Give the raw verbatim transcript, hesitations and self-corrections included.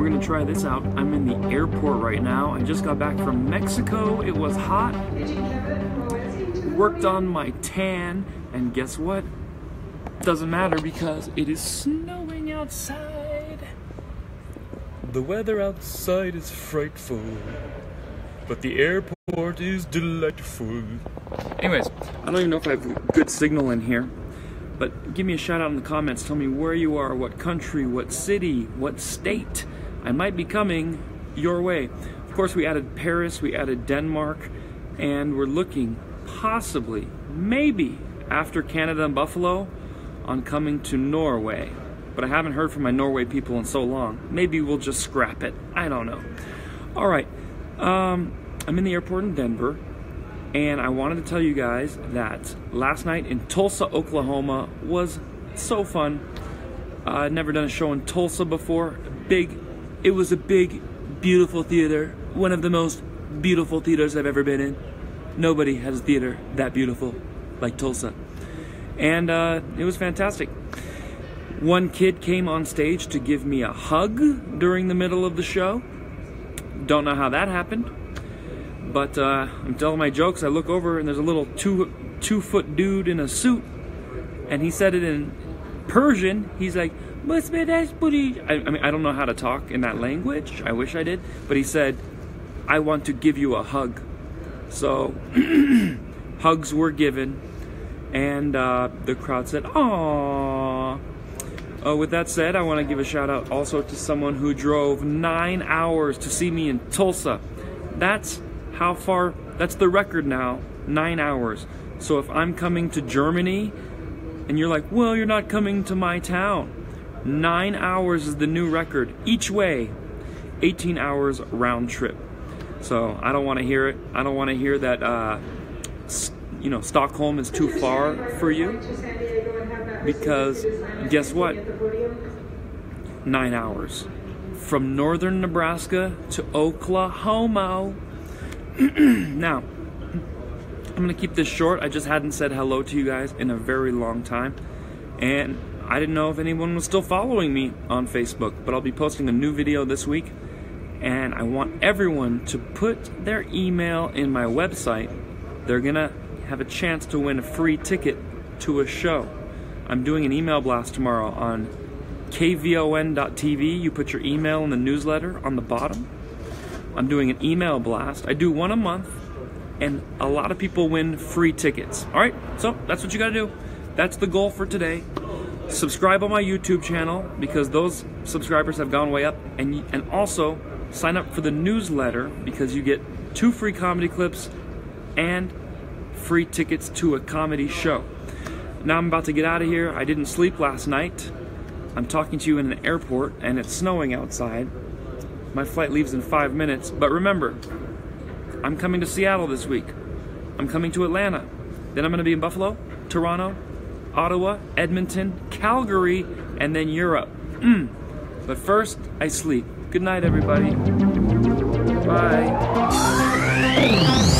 we're gonna try this out. I'm in the airport right now. I just got back from Mexico. It was hot. Worked on my tan, and guess what? Doesn't matter because it is snowing outside. The weather outside is frightful, but the airport is delightful. Anyways, I don't even know if I have good signal in here, but give me a shout out in the comments. Tell me where you are, what country, what city, what state. I might be coming your way. Of course, we added Paris, we added Denmark, and we're looking possibly, maybe, after Canada and Buffalo, on coming to Norway. But I haven't heard from my Norway people in so long. Maybe we'll just scrap it. I don't know. All right, um, I'm in the airport in Denver, and I wanted to tell you guys that last night in Tulsa, Oklahoma was so fun. Uh, I'd never done a show in Tulsa before. Big, it was a big, beautiful theater. One of the most beautiful theaters I've ever been in. Nobody has a theater that beautiful like Tulsa. And uh, it was fantastic. One kid came on stage to give me a hug during the middle of the show. Don't know how that happened. But uh, I'm telling my jokes, I look over and there's a little two, two foot dude in a suit. And he said it in Persian. He's like, I, I mean, I don't know how to talk in that language. I wish I did. But he said, I want to give you a hug. So, hugs were given. And uh, the crowd said, aww. Uh, with that said, I want to give a shout out also to someone who drove nine hours to see me in Tulsa. That's how far, that's the record now, nine hours. So if I'm coming to Germany and you're like, well, you're not coming to my town. Nine hours is the new record each way, eighteen hours round trip. So I don't want to hear it. I don't want to hear that, uh, you know, Stockholm is too far for you, because guess what? Nine hours from northern Nebraska to Oklahoma. Now, I'm gonna keep this short. I just hadn't said hello to you guys in a very long time, and I didn't know if anyone was still following me on Facebook, but I'll be posting a new video this week, and I want everyone to put their email in my website. They're gonna have a chance to win a free ticket to a show. I'm doing an email blast tomorrow on K V O N dot T V. You put your email in the newsletter on the bottom. I'm doing an email blast. I do one a month, and a lot of people win free tickets. All right, so that's what you gotta do. That's the goal for today. Subscribe on my YouTube channel, because those subscribers have gone way up, and and also sign up for the newsletter, because you get two free comedy clips and free tickets to a comedy show. Now I'm about to get out of here. I didn't sleep last night. I'm talking to you in an airport, and it's snowing outside. My flight leaves in five minutes, but remember, I'm coming to Seattle this week. I'm coming to Atlanta. Then I'm gonna be in Buffalo, Toronto, Ottawa, Edmonton, Calgary, and then Europe. Mm. But first, I sleep. Good night, everybody. Bye.